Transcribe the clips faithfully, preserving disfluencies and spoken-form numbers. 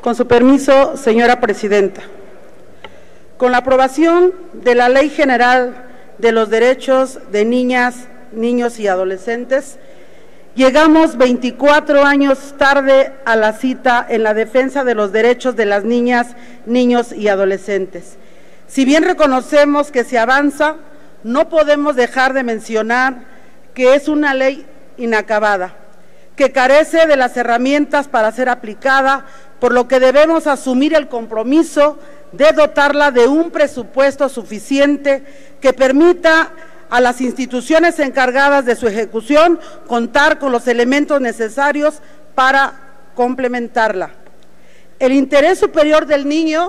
Con su permiso, señora presidenta. Con la aprobación de la Ley General de los Derechos de Niñas, Niños y Adolescentes, llegamos veinticuatro años tarde a la cita en la defensa de los derechos de las niñas, niños y adolescentes. Si bien reconocemos que se avanza, no podemos dejar de mencionar que es una ley inacabada, que carece de las herramientas para ser aplicada, por lo que debemos asumir el compromiso de dotarla de un presupuesto suficiente que permita a las instituciones encargadas de su ejecución contar con los elementos necesarios para complementarla. El interés superior del niño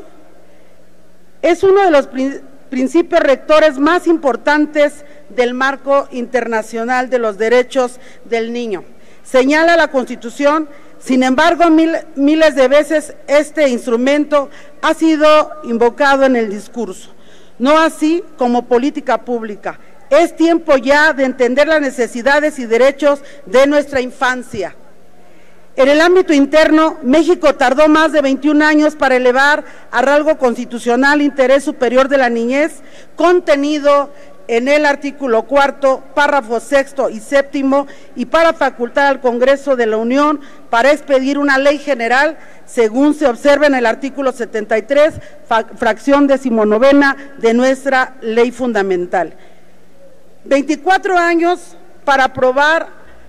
es uno de los principios rectores más importantes del marco internacional de los derechos del niño. Señala la Constitución. Sin embargo, mil, miles de veces este instrumento ha sido invocado en el discurso, no así como política pública. Es tiempo ya de entender las necesidades y derechos de nuestra infancia. En el ámbito interno, México tardó más de veintiún años para elevar a rango constitucional interés superior de la niñez, contenido en el artículo cuarto, párrafo sexto y séptimo, y para facultar al Congreso de la Unión para expedir una ley general, según se observa en el artículo setenta y tres, fracción decimonovena de nuestra ley fundamental. veinticuatro años para aprobar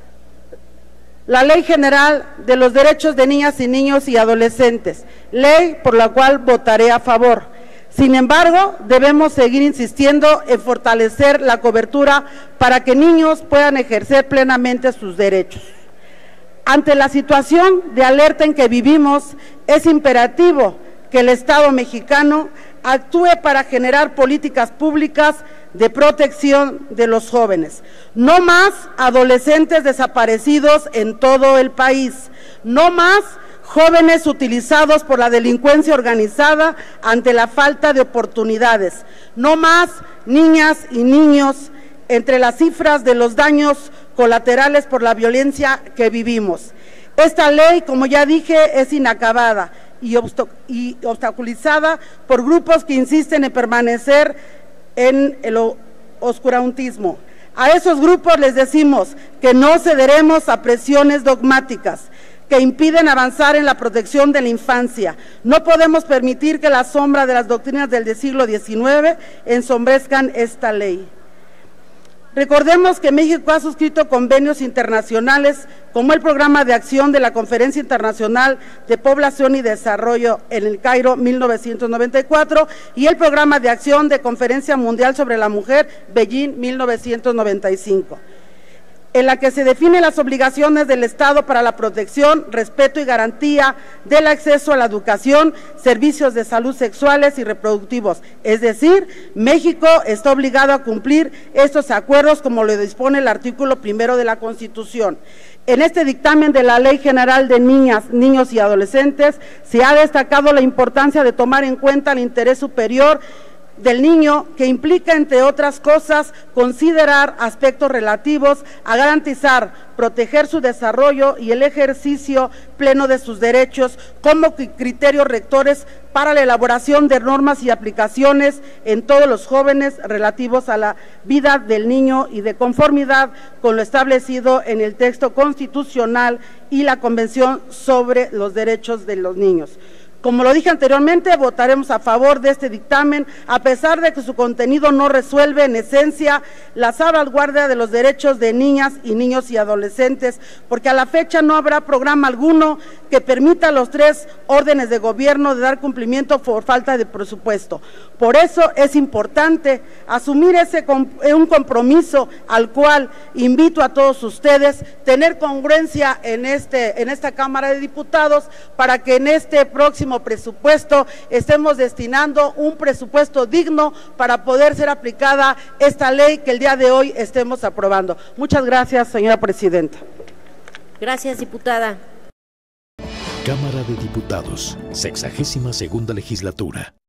la Ley General de los Derechos de Niñas y Niños y Adolescentes, ley por la cual votaré a favor. Sin embargo, debemos seguir insistiendo en fortalecer la cobertura para que niños puedan ejercer plenamente sus derechos. Ante la situación de alerta en que vivimos, es imperativo que el Estado mexicano actúe para generar políticas públicas de protección de los jóvenes. No más adolescentes desaparecidos en todo el país, no más jóvenes utilizados por la delincuencia organizada ante la falta de oportunidades, no más niñas y niños entre las cifras de los daños colaterales por la violencia que vivimos. Esta ley, como ya dije, es inacabada y obstaculizada por grupos que insisten en permanecer en el oscurantismo. A esos grupos les decimos que no cederemos a presiones dogmáticas que impiden avanzar en la protección de la infancia. No podemos permitir que la sombra de las doctrinas del siglo diecinueve ensombrezcan esta ley. Recordemos que México ha suscrito convenios internacionales como el Programa de Acción de la Conferencia Internacional de Población y Desarrollo en el Cairo mil novecientos noventa y cuatro y el Programa de Acción de Conferencia Mundial sobre la Mujer Beijing mil novecientos noventa y cinco. En la que se definen las obligaciones del Estado para la protección, respeto y garantía del acceso a la educación, servicios de salud sexuales y reproductivos. Es decir, México está obligado a cumplir estos acuerdos como lo dispone el artículo primero de la Constitución. En este dictamen de la Ley General de Niñas, Niños y Adolescentes se ha destacado la importancia de tomar en cuenta el interés superior del niño, que implica, entre otras cosas, considerar aspectos relativos a garantizar, proteger su desarrollo y el ejercicio pleno de sus derechos como criterios rectores para la elaboración de normas y aplicaciones en todos los jóvenes relativos a la vida del niño y de conformidad con lo establecido en el texto constitucional y la Convención sobre los Derechos de los Niños. Como lo dije anteriormente, votaremos a favor de este dictamen, a pesar de que su contenido no resuelve en esencia la salvaguardia de los derechos de niñas y niños y adolescentes, porque a la fecha no habrá programa alguno que permita a los tres órdenes de gobierno de dar cumplimiento por falta de presupuesto. Por eso es importante asumir ese un compromiso al cual invito a todos ustedes, tener congruencia en, este, en esta Cámara de Diputados para que en este próximo presupuesto estemos destinando un presupuesto digno para poder ser aplicada esta ley que el día de hoy estemos aprobando. Muchas gracias, señora presidenta. Gracias, diputada. Cámara de Diputados, sexagésima segunda legislatura.